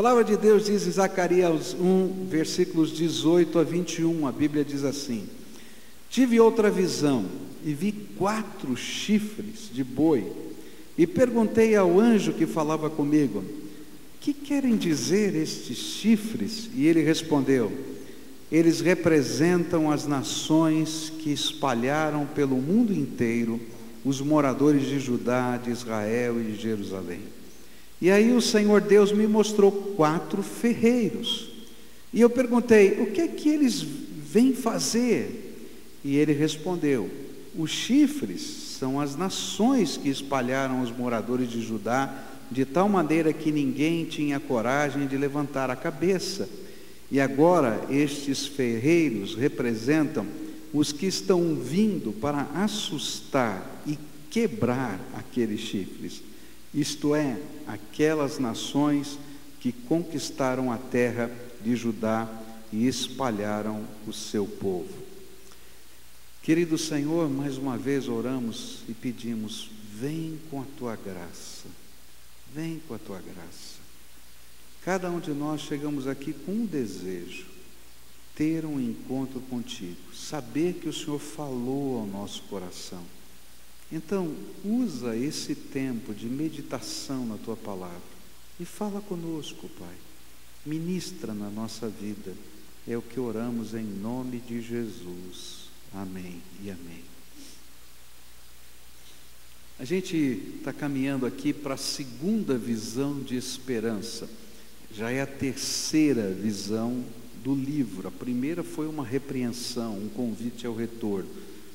palavra de Deus diz em Zacarias 1, versículos 18 a 21, a Bíblia diz assim: tive outra visão, e vi 4 chifres de boi, e perguntei ao anjo que falava comigo: que querem dizer estes chifres? E ele respondeu: eles representam as nações que espalharam pelo mundo inteiro os moradores de Judá, de Israel e de Jerusalém. E aí o Senhor Deus me mostrou 4 ferreiros, e eu perguntei: o que é que eles vêm fazer? E ele respondeu: os chifres são as nações que espalharam os moradores de Judá, de tal maneira que ninguém tinha coragem de levantar a cabeça. E agora estes ferreiros representam os que estão vindo para assustar e quebrar aqueles chifres, isto é, aquelas nações que conquistaram a terra de Judá e espalharam o seu povo. Querido Senhor, mais uma vez oramos e pedimos: vem com a tua graça, vem com a tua graça. Cada um de nós chegamos aqui com um desejo: ter um encontro contigo, saber que o Senhor falou ao nosso coração. Então, usa esse tempo de meditação na tua palavra e fala conosco, Pai. Ministra na nossa vida. É o que oramos em nome de Jesus. Amém e amém. A gente está caminhando aqui para a segunda visão de esperança. Já é a terceira visão do livro. A primeira foi uma repreensão, um convite ao retorno.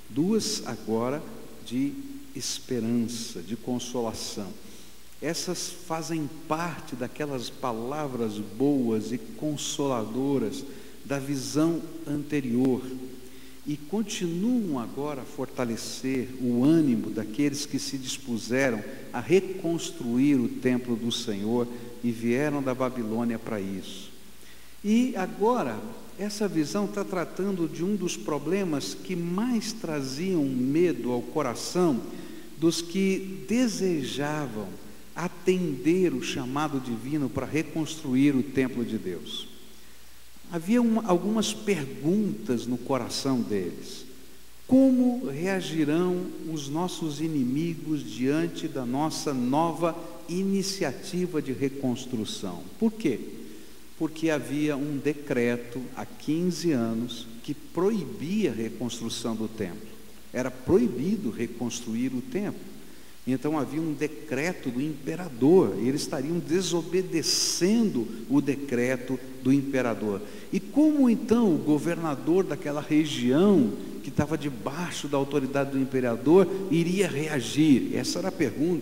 2 agora de esperança, de consolação. Essas fazem parte daquelas palavras boas e consoladoras da visão anterior e continuam agora a fortalecer o ânimo daqueles que se dispuseram a reconstruir o templo do Senhor e vieram da Babilônia para isso. E agora, essa visão está tratando de um dos problemas que mais traziam medo ao coração dos que desejavam atender o chamado divino para reconstruir o templo de Deus. Havia algumas perguntas no coração deles. Como reagirão os nossos inimigos diante da nossa nova iniciativa de reconstrução? Por quê? Porque havia um decreto há 15 anos que proibia a reconstrução do templo. Era proibido reconstruir o templo. Então havia um decreto do imperador, e eles estariam desobedecendo o decreto do imperador. E como então o governador daquela região, que estava debaixo da autoridade do imperador, iria reagir? Essa era a pergunta.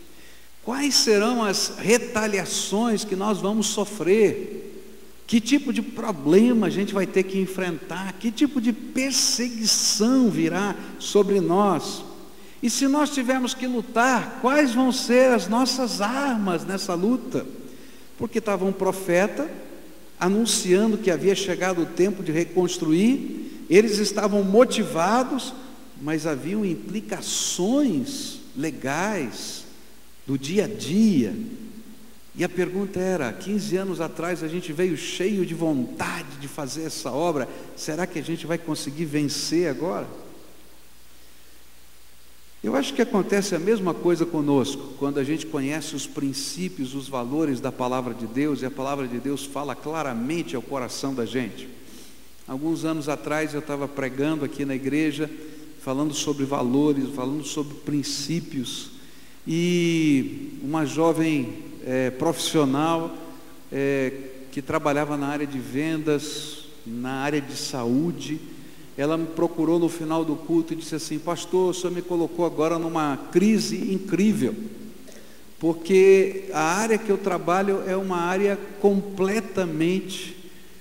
Quais serão as retaliações que nós vamos sofrer? Que tipo de problema a gente vai ter que enfrentar? Que tipo de perseguição virá sobre nós? E se nós tivermos que lutar, quais vão ser as nossas armas nessa luta? Porque estava um profeta anunciando que havia chegado o tempo de reconstruir, eles estavam motivados, mas haviam implicações legais do dia a dia. E a pergunta era: 15 anos atrás a gente veio cheio de vontade de fazer essa obra, será que a gente vai conseguir vencer agora? Eu acho que acontece a mesma coisa conosco, quando a gente conhece os princípios, os valores da palavra de Deus, e a palavra de Deus fala claramente ao coração da gente. Alguns anos atrás eu estava pregando aqui na igreja, falando sobre valores, falando sobre princípios, e uma jovem profissional que trabalhava na área de vendas, na área de saúde, ela me procurou no final do culto e disse assim: pastor, o senhor me colocou agora numa crise incrível, porque a área que eu trabalho é uma área completamente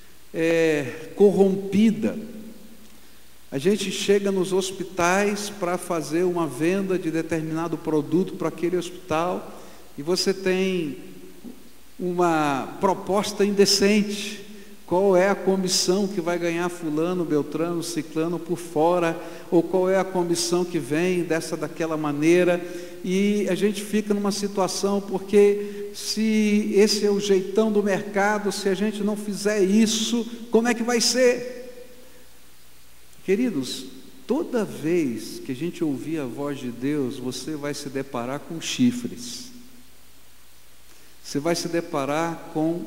corrompida. A gente chega nos hospitais para fazer uma venda de determinado produto para aquele hospital, e você tem uma proposta indecente. Qual é a comissão que vai ganhar fulano, beltrano, ciclano por fora? Ou qual é a comissão que vem daquela maneira? E a gente fica numa situação, porque se esse é o jeitão do mercado, se a gente não fizer isso, como é que vai ser? Queridos, toda vez que a gente ouvir a voz de Deus, você vai se deparar com chifres. Você vai se deparar com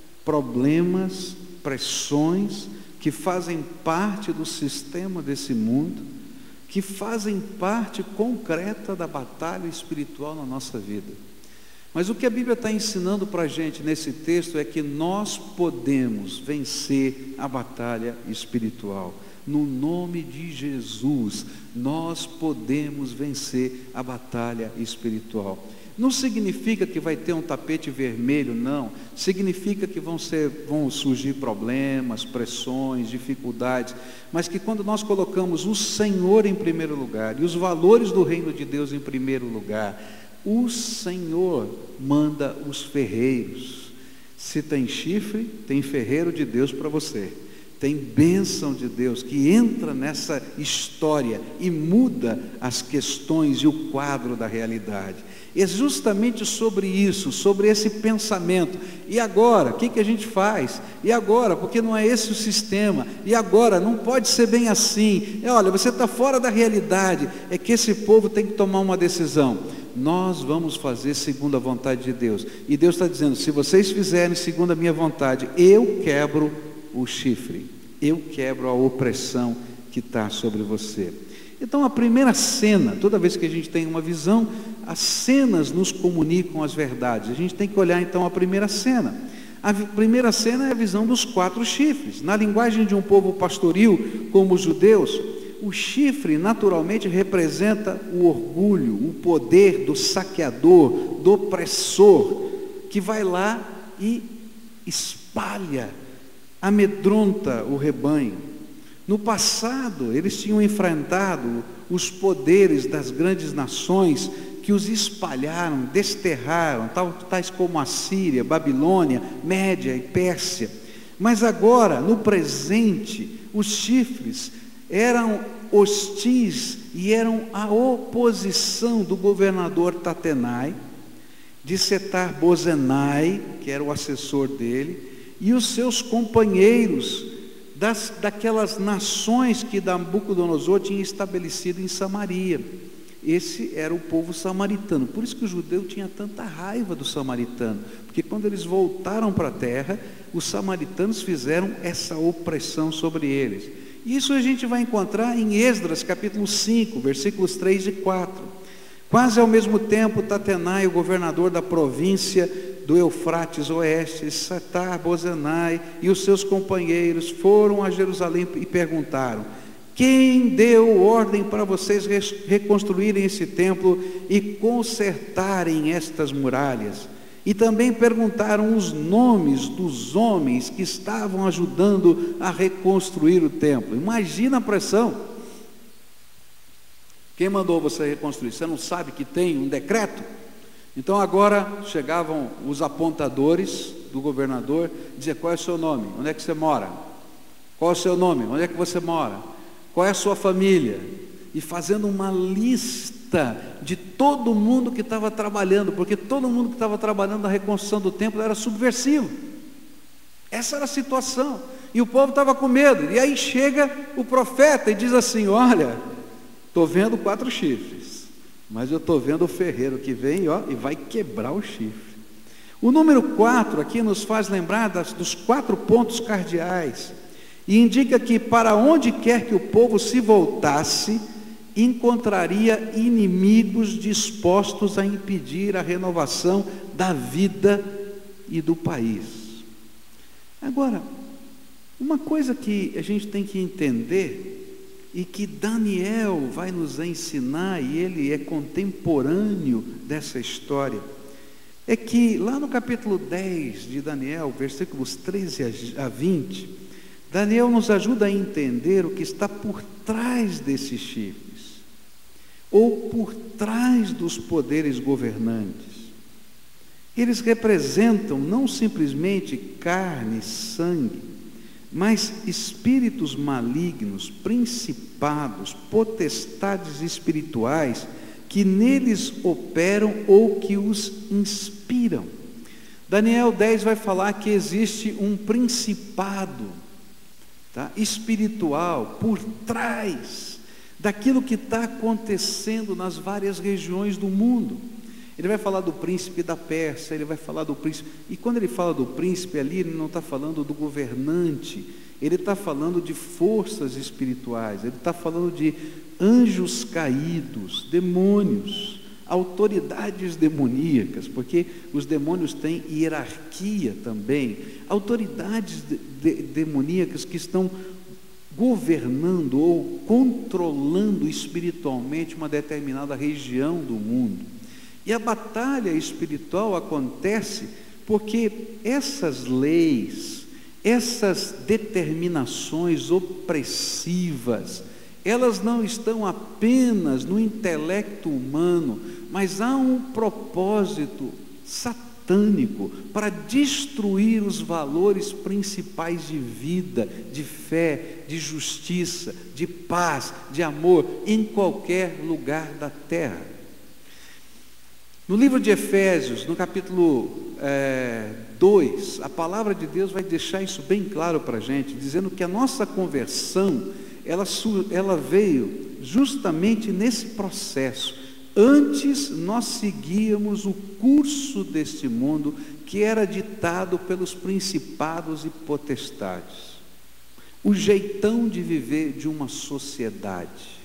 problemas, pressões que fazem parte do sistema desse mundo, que fazem parte concreta da batalha espiritual na nossa vida. Mas o que a Bíblia está ensinando para a gente nesse texto é que nós podemos vencer a batalha espiritual. No nome de Jesus, nós podemos vencer a batalha espiritual. Não significa que vai ter um tapete vermelho, não. Significa que vão surgir problemas, pressões, dificuldades, mas que quando nós colocamos o Senhor em primeiro lugar e os valores do reino de Deus em primeiro lugar, o Senhor manda os ferreiros. Se tem chifre, tem ferreiro de Deus para você. Tem bênção de Deus que entra nessa história e muda as questões e o quadro da realidade. É justamente sobre isso, sobre esse pensamento. E agora, o que a gente faz? E agora, porque não é esse o sistema? E agora, não pode ser bem assim. Olha, você está fora da realidade. É que esse povo tem que tomar uma decisão. Nós vamos fazer segundo a vontade de Deus. E Deus está dizendo, se vocês fizerem segundo a minha vontade, eu quebro o chifre. Eu quebro a opressão que está sobre você. Então a primeira cena, toda vez que a gente tem uma visão, as cenas nos comunicam as verdades. A gente tem que olhar então a primeira cena. A primeira cena é a visão dos 4 chifres. Na linguagem de um povo pastoril, como os judeus, o chifre naturalmente representa o orgulho, o poder do saqueador, do opressor, que vai lá e espalha, amedronta o rebanho. No passado, eles tinham enfrentado os poderes das grandes nações que os espalharam, desterraram, tais como a Síria, Babilônia, Média e Pérsia. Mas agora, no presente, os chifres eram hostis e eram a oposição do governador Tatenai, de Setar-Bozenai, que era o assessor dele, e os seus companheiros daquelas nações que Nabucodonosor tinha estabelecido em Samaria. Esse era o povo samaritano. Por isso que o judeu tinha tanta raiva do samaritano, porque quando eles voltaram para a terra, os samaritanos fizeram essa opressão sobre eles. Isso a gente vai encontrar em Esdras capítulo 5, versículos 3 e 4. Quase ao mesmo tempo, Tatenai, o governador da província do Eufrates Oeste, Setar-Bozenai e os seus companheiros foram a Jerusalém e perguntaram: quem deu ordem para vocês reconstruírem esse templo e consertarem estas muralhas? E também perguntaram os nomes dos homens que estavam ajudando a reconstruir o templo. Imagina a pressão. Quem mandou você reconstruir? Você não sabe que tem um decreto? Então agora chegavam os apontadores do governador, dizer: qual é o seu nome? Onde é que você mora? Qual é o seu nome? Onde é que você mora? Qual é a sua família? E fazendo uma lista de todo mundo que estava trabalhando, porque todo mundo que estava trabalhando na reconstrução do templo era subversivo. Essa era a situação. E o povo estava com medo. E aí chega o profeta e diz assim: olha, estou vendo 4 chifres, mas eu estou vendo o ferreiro que vem, ó, e vai quebrar o chifre. O número 4 aqui nos faz lembrar dos 4 pontos cardeais, e indica que para onde quer que o povo se voltasse, encontraria inimigos dispostos a impedir a renovação da vida e do país. Agora, uma coisa que a gente tem que entender, e que Daniel vai nos ensinar, e ele é contemporâneo dessa história, é que lá no capítulo 10 de Daniel, versículos 13 a 20, Daniel nos ajuda a entender o que está por trás desses chifres, ou por trás dos poderes governantes. Eles representam não simplesmente carne, sangue, mas espíritos malignos, principados, potestades espirituais que neles operam ou que os inspiram. Daniel 10 vai falar que existe um principado, tá, espiritual por trás daquilo que está acontecendo nas várias regiões do mundo. Ele vai falar do príncipe da Pérsia, ele vai falar do príncipe, e quando ele fala do príncipe ali, ele não está falando do governante, ele está falando de forças espirituais, ele está falando de anjos caídos, demônios, autoridades demoníacas, porque os demônios têm hierarquia também, autoridades demoníacas que estão governando ou controlando espiritualmente uma determinada região do mundo. E a batalha espiritual acontece porque essas leis, essas determinações opressivas, elas não estão apenas no intelecto humano, mas há um propósito satânico para destruir os valores principais de vida, de fé, de justiça, de paz, de amor, em qualquer lugar da terra. No livro de Efésios, no capítulo 2, a palavra de Deus vai deixar isso bem claro para a gente, dizendo que a nossa conversão, ela veio justamente nesse processo. Antes nós seguíamos o curso deste mundo, que era ditado pelos principados e potestades, o jeitão de viver de uma sociedade.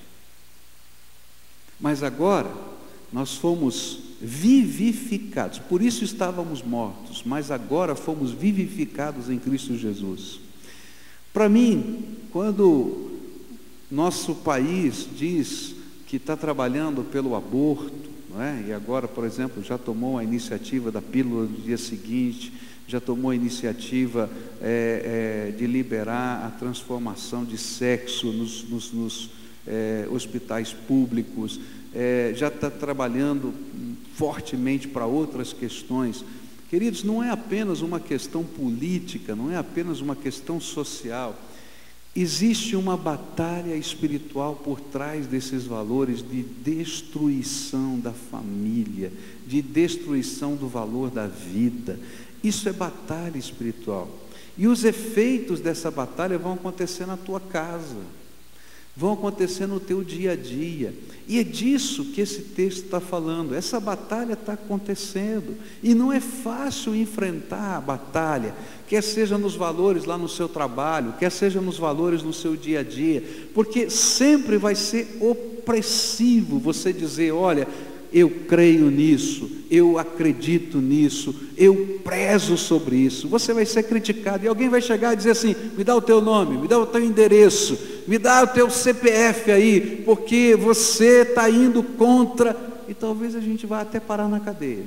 Mas agora nós fomos vivificados, por isso estávamos mortos, mas agora fomos vivificados em Cristo Jesus. Para mim, quando nosso país diz que está trabalhando pelo aborto, não é? E agora, por exemplo, já tomou a iniciativa da pílula do dia seguinte, já tomou a iniciativa de liberar a transformação de sexo nos hospitais públicos, já está trabalhando fortemente para outras questões. Queridos, não é apenas uma questão política, não é apenas uma questão social. Existe uma batalha espiritual por trás desses valores de destruição da família, de destruição do valor da vida. Isso é batalha espiritual. E os efeitos dessa batalha vão acontecer na tua casa, vão acontecer no teu dia a dia. E é disso que esse texto está falando. Essa batalha está acontecendo. E não é fácil enfrentar a batalha, quer seja nos valores lá no seu trabalho, quer seja nos valores no seu dia a dia, porque sempre vai ser opressivo você dizer: olha, eu creio nisso, eu acredito nisso, eu prezo sobre isso. Você vai ser criticado e alguém vai chegar e dizer assim: me dá o teu nome, me dá o teu endereço, me dá o teu CPF aí, porque você está indo contra, e talvez a gente vá até parar na cadeia.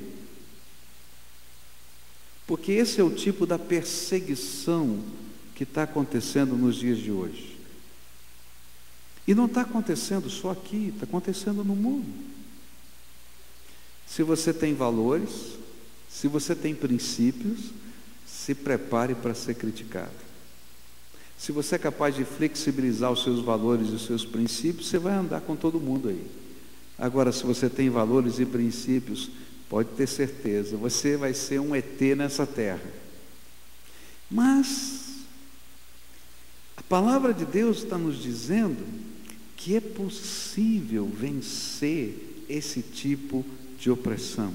Porque esse é o tipo da perseguição que está acontecendo nos dias de hoje. E não está acontecendo só aqui, está acontecendo no mundo. Se você tem valores, se você tem princípios, se prepare para ser criticado. Se você é capaz de flexibilizar os seus valores e os seus princípios, você vai andar com todo mundo aí. Agora, se você tem valores e princípios, pode ter certeza, você vai ser um ET nessa terra. Mas a palavra de Deus está nos dizendo que é possível vencer esse tipo de opressão.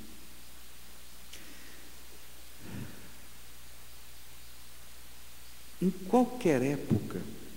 Em qualquer época,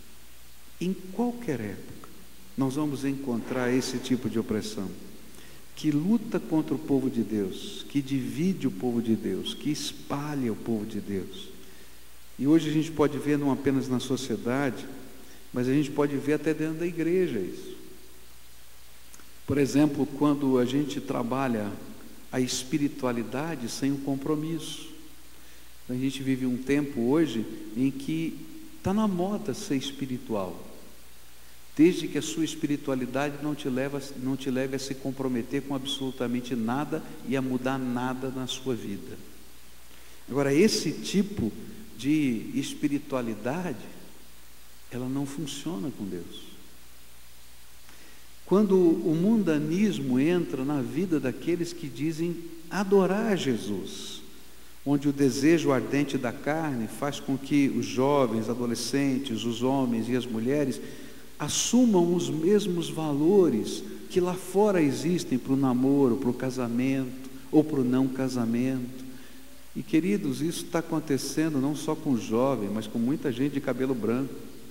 nós vamos encontrar esse tipo de opressão, que luta contra o povo de Deus, que divide o povo de Deus, que espalha o povo de Deus. E hoje a gente pode ver não apenas na sociedade, mas a gente pode ver até dentro da igreja isso. Por exemplo, quando a gente trabalha a espiritualidade sem o compromisso. A gente vive um tempo hoje em que está na moda ser espiritual, desde que a sua espiritualidade não te leve a se comprometer com absolutamente nada e a mudar nada na sua vida. Agora, esse tipo de espiritualidade, ela não funciona com Deus. Quando o mundanismo entra na vida daqueles que dizem adorar Jesus, onde o desejo ardente da carne faz com que os jovens, adolescentes, os homens e as mulheres assumam os mesmos valores que lá fora existem para o namoro, para o casamento ou para o não casamento. E queridos, isso está acontecendo não só com jovens, mas com muita gente de cabelo branco.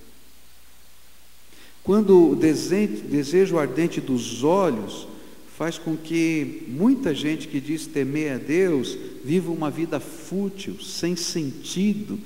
Quando o desejo ardente dos olhos faz com que muita gente que diz temer a Deus viva uma vida fútil, sem sentido,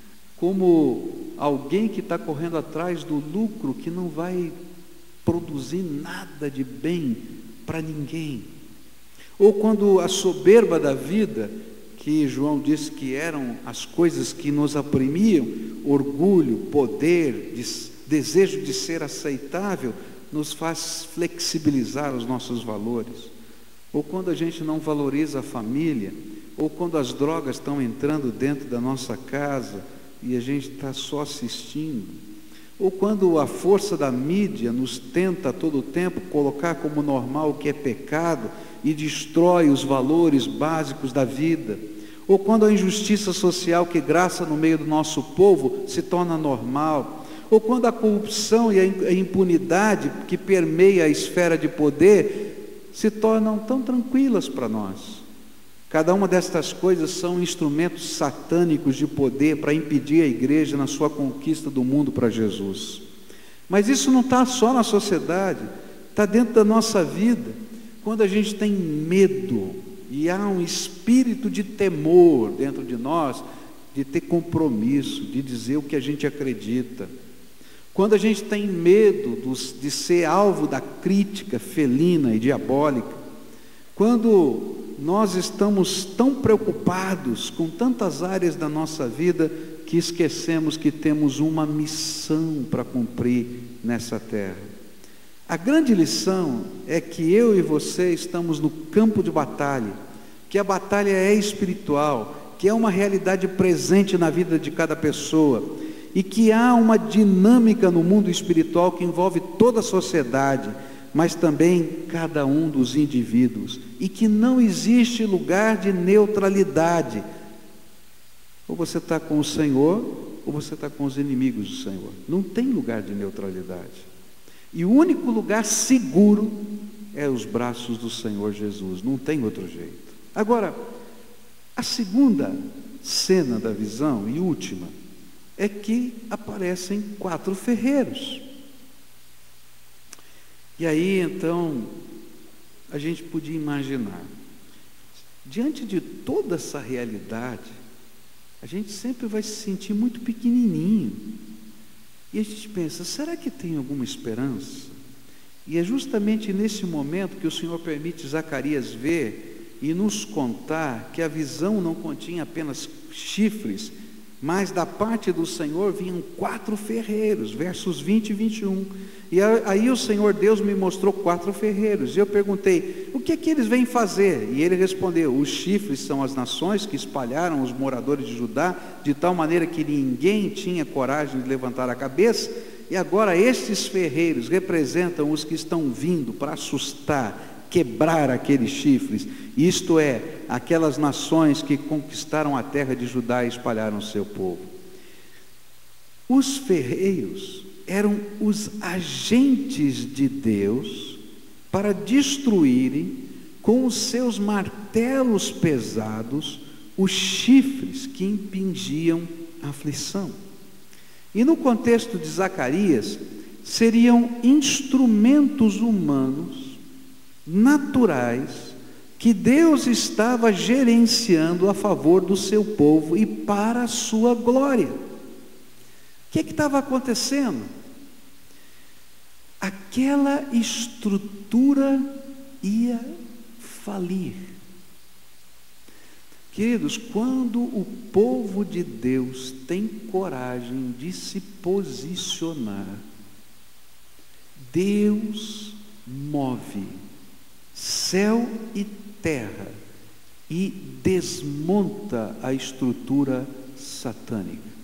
como alguém que está correndo atrás do lucro que não vai produzir nada de bem para ninguém. Ou quando a soberba da vida, que João disse que eram as coisas que nos oprimiam, orgulho, poder, desejo de ser aceitável, nos faz flexibilizar os nossos valores. Ou quando a gente não valoriza a família, ou quando as drogas estão entrando dentro da nossa casa e a gente está só assistindo, ou quando a força da mídia nos tenta a todo tempo colocar como normal o que é pecado e destrói os valores básicos da vida, ou quando a injustiça social que graça no meio do nosso povo se torna normal, ou quando a corrupção e a impunidade que permeia a esfera de poder se tornam tão tranquilas para nós. Cada uma destas coisas são instrumentos satânicos de poder para impedir a igreja na sua conquista do mundo para Jesus. Mas isso não está só na sociedade, está dentro da nossa vida. Quando a gente tem medo e há um espírito de temor dentro de nós, de ter compromisso, de dizer o que a gente acredita. Quando a gente tem medo de ser alvo da crítica felina e diabólica. Quando nós estamos tão preocupados com tantas áreas da nossa vida que esquecemos que temos uma missão para cumprir nessa terra. A grande lição é que eu e você estamos no campo de batalha, que a batalha é espiritual, que é uma realidade presente na vida de cada pessoa e que há uma dinâmica no mundo espiritual que envolve toda a sociedade, mas também cada um dos indivíduos, e que não existe lugar de neutralidade. Ou você está com o Senhor, ou você está com os inimigos do Senhor. Não tem lugar de neutralidade. E o único lugar seguro é os braços do Senhor Jesus, não tem outro jeito. Agora, a segunda cena da visão, e última, é que aparecem 4 ferreiros. E aí, então, a gente podia imaginar, diante de toda essa realidade, a gente sempre vai se sentir muito pequenininho. E a gente pensa, será que tem alguma esperança? E é justamente nesse momento que o Senhor permite Zacarias ver e nos contar que a visão não continha apenas chifres, mas da parte do Senhor vinham 4 ferreiros, versos 20 e 21. E aí o Senhor Deus me mostrou 4 ferreiros. E eu perguntei, o que é que eles vêm fazer? E ele respondeu, os chifres são as nações que espalharam os moradores de Judá, de tal maneira que ninguém tinha coragem de levantar a cabeça. E agora estes ferreiros representam os que estão vindo para assustar, quebrar aqueles chifres. Isto é, aquelas nações que conquistaram a terra de Judá e espalharam o seu povo. Os ferreiros eram os agentes de Deus para destruírem com os seus martelos pesados os chifres que impingiam a aflição. E no contexto de Zacarias, seriam instrumentos humanos, naturais, que Deus estava gerenciando a favor do seu povo e para a sua glória. O que estava acontecendo? Aquela estrutura ia falir. Queridos, quando o povo de Deus tem coragem de se posicionar, Deus move céu e terra e desmonta a estrutura satânica.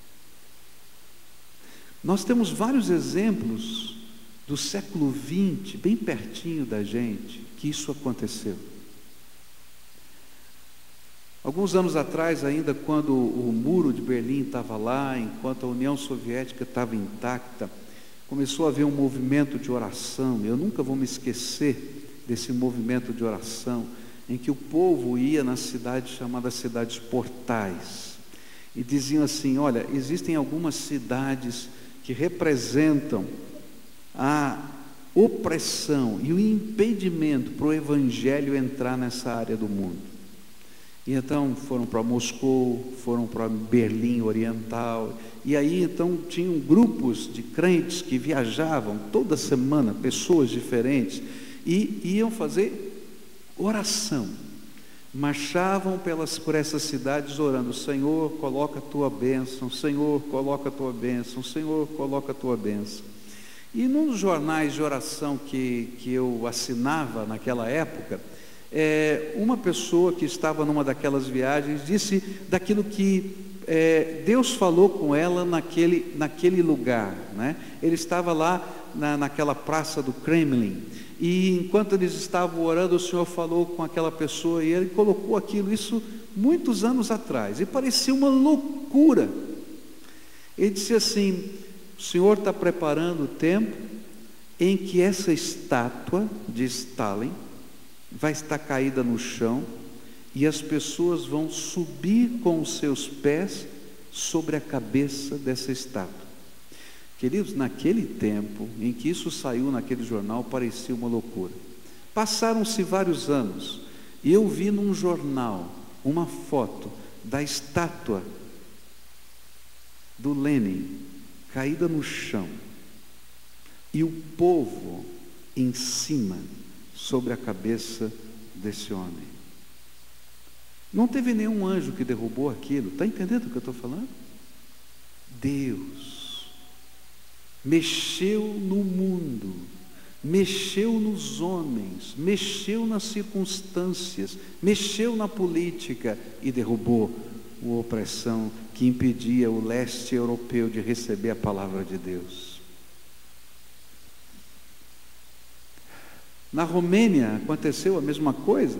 Nós temos vários exemplos do século XX, bem pertinho da gente, que isso aconteceu. Alguns anos atrás, ainda quando o muro de Berlim estava lá, enquanto a União Soviética estava intacta, começou a haver um movimento de oração. Eu nunca vou me esquecer desse movimento de oração, em que o povo ia nas cidades chamadas cidades portais, e diziam assim: olha, existem algumas cidades que representam a opressão e o impedimento para o Evangelho entrar nessa área do mundo. E então foram para Moscou, foram para Berlim Oriental, e aí então tinham grupos de crentes que viajavam toda semana, pessoas diferentes, e iam fazer oração, marchavam por essas cidades orando: Senhor, coloca a tua bênção, Senhor, coloca a tua bênção, Senhor, coloca a tua bênção. E num dos jornais de oração que eu assinava naquela época, uma pessoa que estava numa daquelas viagens disse daquilo que Deus falou com ela naquele lugar, né? Ele estava lá naquela praça do Kremlin, e enquanto eles estavam orando, o Senhor falou com aquela pessoa, e ele colocou aquilo, isso muitos anos atrás, e parecia uma loucura. Ele disse assim: o Senhor está preparando o tempo em que essa estátua de Stalin vai estar caída no chão, e as pessoas vão subir com os seus pés sobre a cabeça dessa estátua. Queridos, naquele tempo em que isso saiu naquele jornal, parecia uma loucura. Passaram-se vários anos, e eu vi num jornal uma foto da estátua do Lenin caída no chão, e o povo em cima, sobre a cabeça desse homem. Não teve nenhum anjo que derrubou aquilo. Está entendendo o que eu estou falando? Deus mexeu no mundo, mexeu nos homens, mexeu nas circunstâncias, mexeu na política e derrubou a opressão que impedia o leste europeu de receber a palavra de Deus. Na Romênia aconteceu a mesma coisa.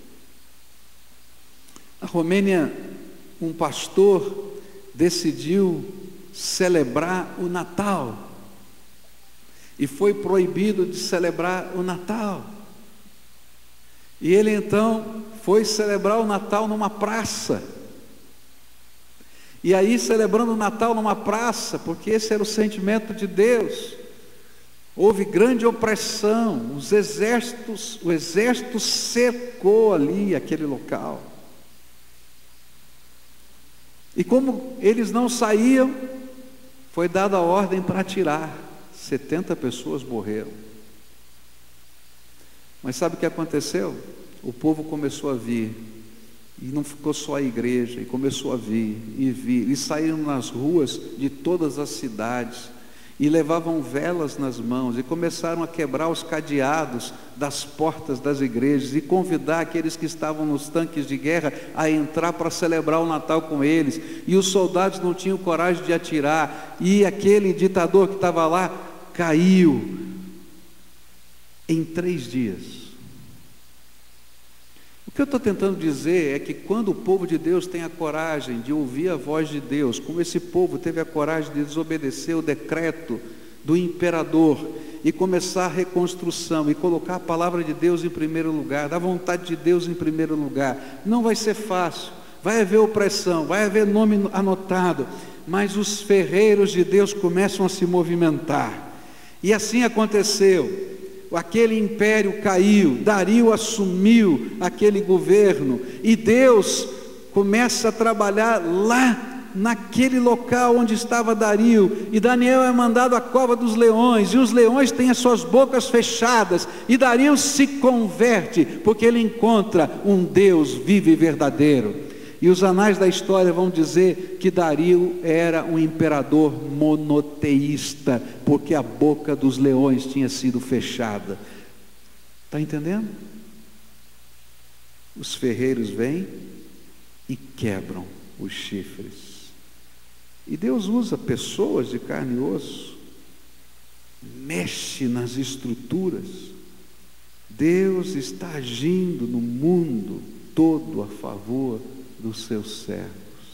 Na Romênia, um pastor decidiu celebrar o Natal, e foi proibido de celebrar o Natal. E ele então foi celebrar o Natal numa praça. E aí, celebrando o Natal numa praça, porque esse era o sentimento de Deus, houve grande opressão, o exército cercou ali aquele local. E como eles não saíam, foi dada a ordem para atirar. 70 pessoas morreram. Mas sabe o que aconteceu? O povo começou a vir, e não ficou só a igreja, e começou a vir, e saíram nas ruas de todas as cidades, e levavam velas nas mãos, e começaram a quebrar os cadeados das portas das igrejas, e convidar aqueles que estavam nos tanques de guerra a entrar para celebrar o Natal com eles. E os soldados não tinham coragem de atirar, e aquele ditador que estava lá caiu em 3 dias. O que eu estou tentando dizer é que quando o povo de Deus tem a coragem de ouvir a voz de Deus, como esse povo teve a coragem de desobedecer o decreto do imperador e começar a reconstrução e colocar a palavra de Deus em primeiro lugar, da vontade de Deus em primeiro lugar, não vai ser fácil, vai haver opressão, vai haver nome anotado, mas os ferreiros de Deus começam a se movimentar. E assim aconteceu. Aquele império caiu, Dario assumiu aquele governo, e Deus começa a trabalhar lá naquele local onde estava Dario, e Daniel é mandado à cova dos leões, e os leões têm as suas bocas fechadas, e Dario se converte, porque ele encontra um Deus vivo e verdadeiro. E os anais da história vão dizer que Dario era um imperador monoteísta, porque a boca dos leões tinha sido fechada. Está entendendo? Os ferreiros vêm e quebram os chifres. E Deus usa pessoas de carne e osso, mexe nas estruturas. Deus está agindo no mundo todo a favor dos seus servos.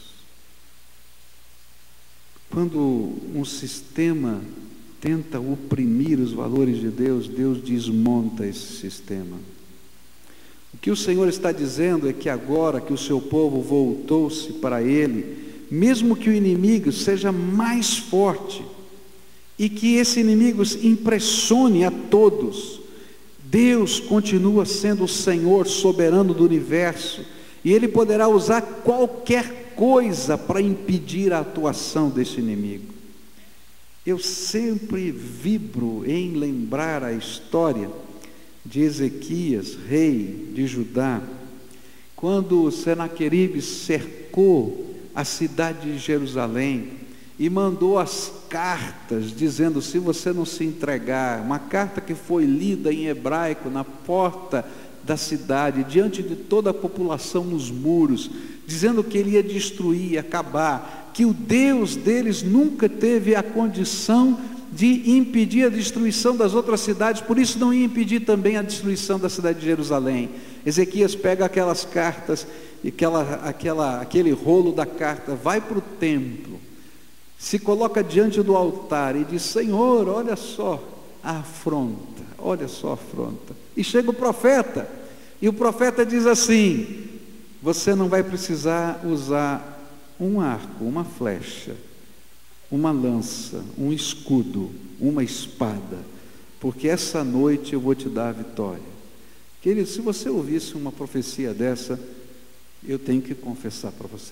Quando um sistema tenta oprimir os valores de Deus, Deus desmonta esse sistema. O que o Senhor está dizendo é que agora que o seu povo voltou-se para Ele, mesmo que o inimigo seja mais forte, e que esse inimigo impressione a todos, Deus continua sendo o Senhor soberano do universo, e Ele poderá usar qualquer coisa para impedir a atuação desse inimigo. Eu sempre vibro em lembrar a história de Ezequias, rei de Judá, quando Senaqueribe cercou a cidade de Jerusalém e mandou as cartas dizendo: se você não se entregar, uma carta que foi lida em hebraico na porta da cidade, diante de toda a população nos muros, dizendo que ele ia destruir, acabar, que o Deus deles nunca teve a condição de impedir a destruição das outras cidades, por isso não ia impedir também a destruição da cidade de Jerusalém. Ezequias pega aquelas cartas, e aquele rolo da carta, vai para o templo, se coloca diante do altar e diz: Senhor, olha só a afronta, olha só a afronta. E chega o profeta, e o profeta diz assim: você não vai precisar usar um arco, uma flecha, uma lança, um escudo, uma espada, porque essa noite eu vou te dar a vitória. Querido, se você ouvisse uma profecia dessa, eu tenho que confessar para você,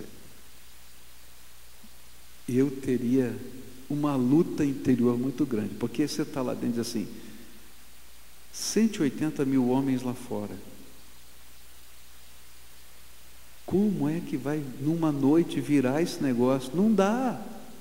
eu teria uma luta interior muito grande, porque você está lá dentro e diz assim: 180 mil homens lá fora, como é que vai numa noite virar esse negócio? Não dá.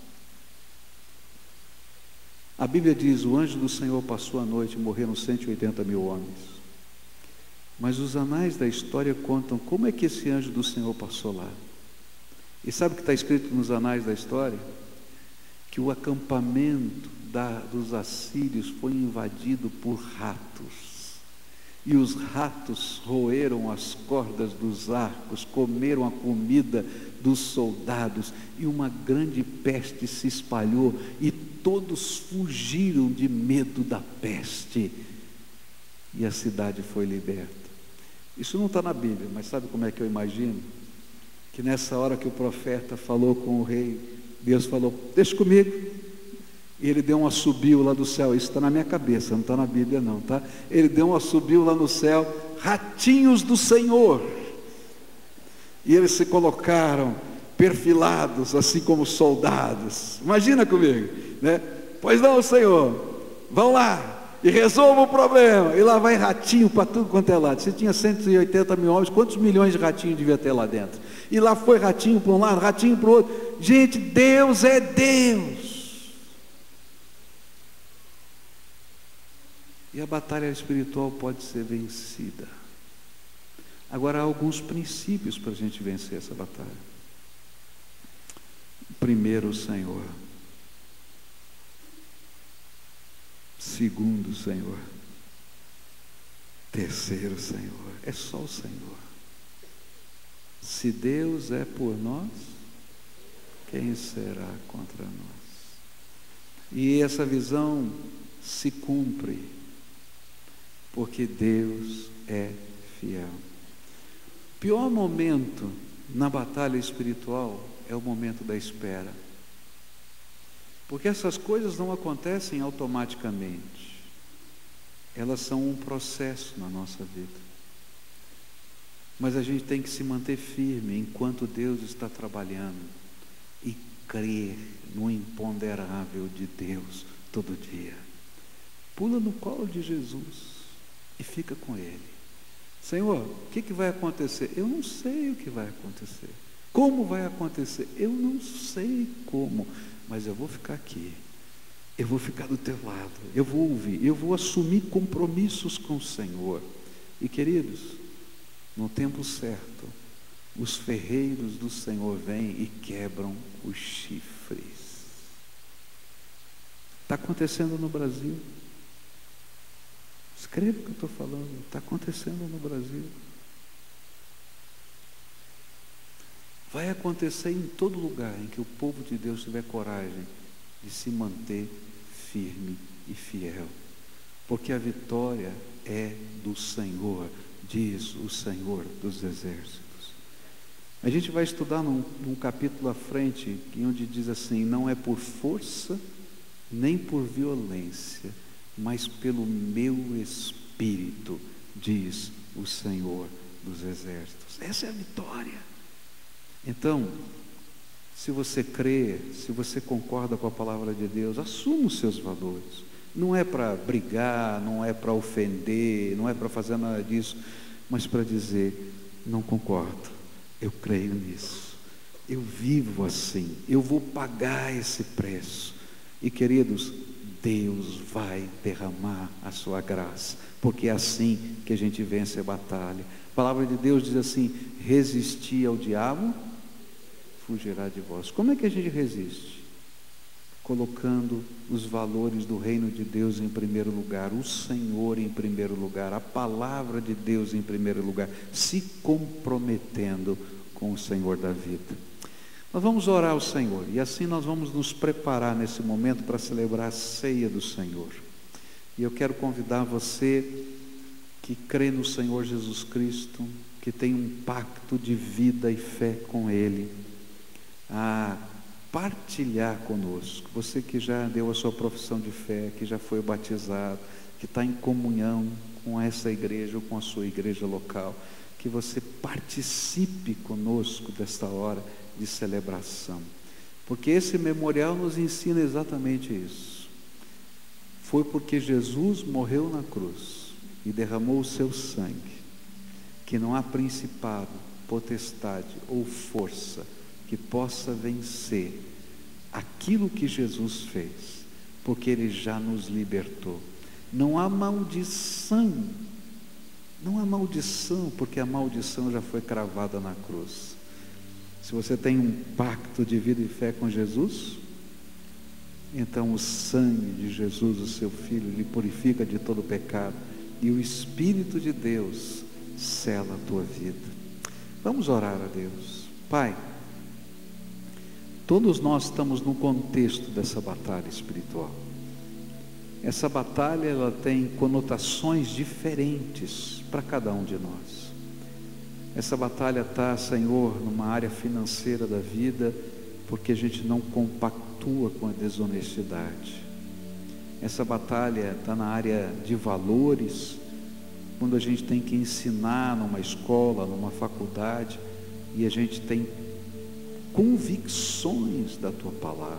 A Bíblia diz: o anjo do Senhor passou a noite e morreram 180 mil homens. Mas os anais da história contam como é que esse anjo do Senhor passou lá. E sabe o que está escrito nos anais da história? Que o acampamento dos assírios foi invadido por ratos. E os ratos roeram as cordas dos arcos, comeram a comida dos soldados, e uma grande peste se espalhou, e todos fugiram de medo da peste, e a cidade foi liberta. Isso não está na Bíblia, mas sabe como é que eu imagino? Que nessa hora que o profeta falou com o rei, Deus falou: deixa comigo. E ele deu um assobio lá do céu. Isso está na minha cabeça, não está na Bíblia não, tá? Ele deu um assobio lá no céu, ratinhos do Senhor, e eles se colocaram perfilados, assim como soldados. Imagina comigo, né? Pois não, Senhor, vão lá e resolva o problema. E lá vai ratinho para tudo quanto é lado. Você tinha 180 mil homens, quantos milhões de ratinhos devia ter lá dentro? E lá foi ratinho para um lado, ratinho para o outro. Gente, Deus é Deus. E a batalha espiritual pode ser vencida. Agora, há alguns princípios para a gente vencer essa batalha. Primeiro, o Senhor. Segundo, o Senhor. Terceiro, o Senhor. É só o Senhor. Se Deus é por nós, quem será contra nós? E essa visão se cumpre, porque Deus é fiel. O pior momento na batalha espiritual é o momento da espera, porque essas coisas não acontecem automaticamente, elas são um processo na nossa vida, mas a gente tem que se manter firme enquanto Deus está trabalhando e crer no imponderável de Deus todo dia. Pula no colo de Jesus e fica com Ele. Senhor, o que vai acontecer? Eu não sei o que vai acontecer. Como vai acontecer? Eu não sei como, mas eu vou ficar aqui. Eu vou ficar do teu lado. Eu vou ouvir. Eu vou assumir compromissos com o Senhor. E queridos, no tempo certo, os ferreiros do Senhor vêm e quebram os chifres. Está acontecendo no Brasil. Escreva o que eu estou falando, está acontecendo no Brasil. vai acontecer em todo lugar em que o povo de Deus tiver coragem de se manter firme e fiel, porque a vitória é do Senhor, diz o Senhor dos Exércitos. A gente vai estudar num capítulo à frente, onde diz assim: não é por força, nem por violência, mas pelo meu Espírito, diz o Senhor dos Exércitos. Essa é a vitória. Então, se você crê, se você concorda com a palavra de Deus, assuma os seus valores. Não é para brigar, não é para ofender, não é para fazer nada disso, mas para dizer: não concordo, eu creio nisso, eu vivo assim, eu vou pagar esse preço. E queridos, Deus vai derramar a sua graça, porque é assim que a gente vence a batalha. A palavra de Deus diz assim: resistir ao diabo, fugirá de vós. Como é que a gente resiste? Colocando os valores do reino de Deus em primeiro lugar, o Senhor em primeiro lugar, a palavra de Deus em primeiro lugar, se comprometendo com o Senhor da vida. Nós vamos orar ao Senhor, e assim nós vamos nos preparar nesse momento para celebrar a ceia do Senhor. E eu quero convidar você que crê no Senhor Jesus Cristo, que tem um pacto de vida e fé com Ele, a partilhar conosco. Você que já deu a sua profissão de fé, que já foi batizado, que está em comunhão com essa igreja ou com a sua igreja local, que você participe conosco desta hora de celebração, porque esse memorial nos ensina exatamente isso. Foi porque Jesus morreu na cruz e derramou o seu sangue, que não há principado, potestade ou força que possa vencer aquilo que Jesus fez, porque Ele já nos libertou. Não há maldição, porque a maldição já foi cravada na cruz. Se você tem um pacto de vida e fé com Jesus, então o sangue de Jesus, o seu Filho, lhe purifica de todo pecado, e o Espírito de Deus sela a tua vida. Vamos orar a Deus. Pai, todos nós estamos no contexto dessa batalha espiritual. Essa batalha, ela tem conotações diferentes para cada um de nós. Essa batalha está, Senhor, numa área financeira da vida, porque a gente não compactua com a desonestidade. Essa batalha está na área de valores, quando a gente tem que ensinar numa escola, numa faculdade, e a gente tem convicções da Tua palavra.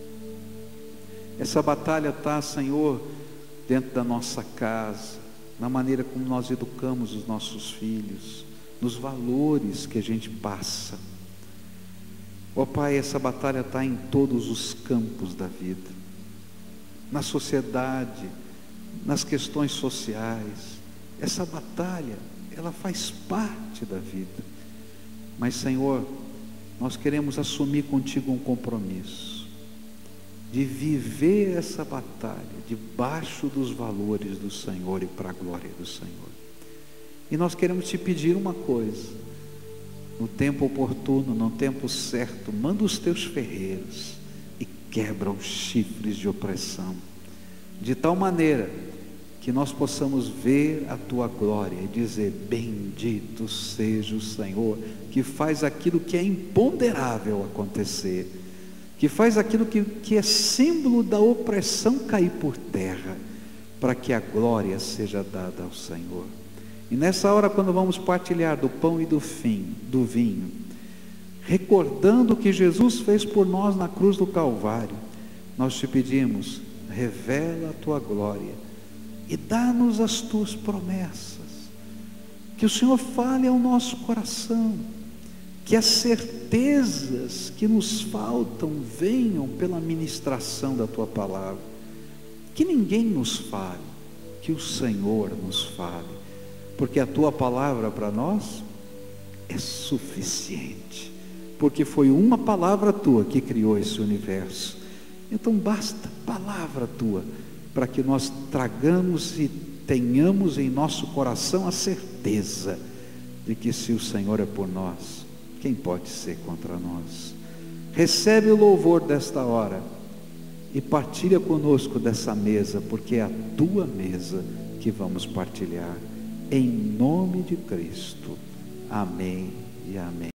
Essa batalha está, Senhor, dentro da nossa casa, na maneira como nós educamos os nossos filhos, nos valores que a gente passa. Ó Pai, essa batalha está em todos os campos da vida, na sociedade, nas questões sociais. Essa batalha, ela faz parte da vida. Mas, Senhor, nós queremos assumir contigo um compromisso de viver essa batalha debaixo dos valores do Senhor e para a glória do Senhor. E nós queremos te pedir uma coisa: no tempo oportuno, no tempo certo, manda os teus ferreiros e quebra os chifres de opressão, de tal maneira que nós possamos ver a tua glória e dizer: bendito seja o Senhor, que faz aquilo que é imponderável acontecer, que faz aquilo que é símbolo da opressão cair por terra, para que a glória seja dada ao Senhor. E nessa hora, quando vamos partilhar do pão e do vinho, recordando o que Jesus fez por nós na cruz do Calvário, nós te pedimos: revela a tua glória e dá-nos as tuas promessas, que o Senhor fale ao nosso coração, que as certezas que nos faltam venham pela ministração da tua palavra, que ninguém nos fale, que o Senhor nos fale, porque a tua palavra para nós é suficiente, porque foi uma palavra tua que criou esse universo. Então basta palavra tua para que nós tragamos e tenhamos em nosso coração a certeza de que se o Senhor é por nós, quem pode ser contra nós? Recebe o louvor desta hora e partilha conosco dessa mesa, porque é a tua mesa que vamos partilhar, em nome de Cristo. Amém e amém.